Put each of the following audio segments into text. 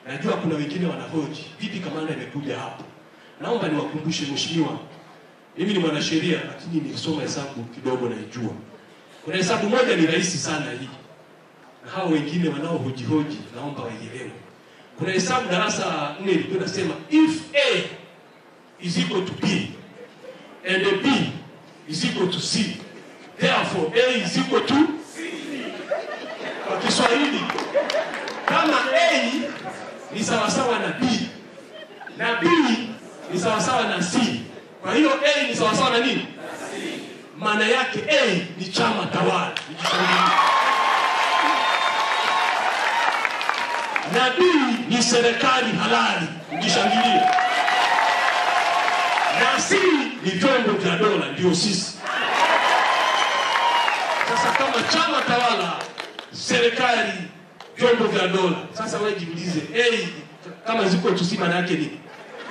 Najua kuna wengine wanahoji, vipi kamanda imekuja hapa? Naomba niwakumbushe mheshimiwa, mimi ni mwanasheria lakini nilisoma hesabu kidogo naijua. Kuna hesabu moja ni rahisi sana hii. Na hao wengine wanaohoji naomba waielewe. Kuna hesabu darasa 4 ilikuwa inasema if A is equal to B and B is equal to C, therefore A is equal to C. Kwa Kiswahili, kama A ni sawasawa na B na B ni sawasawa na C, kwa hiyo A ni sawasawa na nini? Na C. Maana yake A ni chama tawala, na B ni serikali halali, mjishangilie. Na C ni vyombo vya dola, ndio sisi. Sasa kama chama tawala, serikali, vyombo vya dola, sasa wewe jiulize, A kama ziko tu, maana yake nini?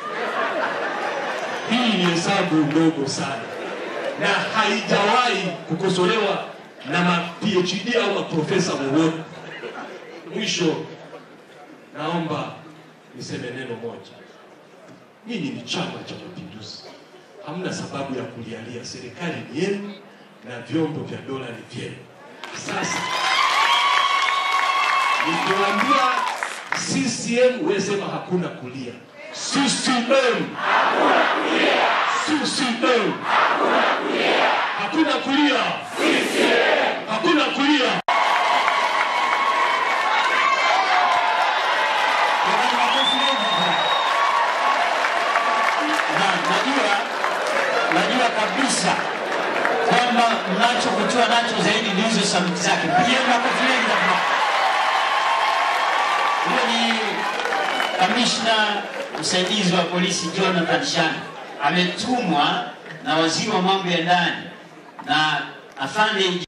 Hii ni hesabu ndogo sana na haijawahi kukosolewa na ma PhD au maprofesa wowote. Mwisho naomba niseme neno moja. Nyinyi ni Chama cha Mapinduzi. Hamna sababu ya kulialia. Serikali ni yenu na vyombo vya dola ni vyenu. Sasa nikiwaambia CCM, wewe sema hakuna kulia. CCM hakuna kulia. CCM hakuna kulia. Hakuna kulia. CCM hakuna kulia. Najua kabisa kwamba mnachokutoa nacho zaidi ni hizo sauti zake. Pia mnakofilenga hapa. Huyo ni kamishna msaidizi wa polisi Jonathan Shani. Ametumwa na waziri wa mambo ya ndani na afande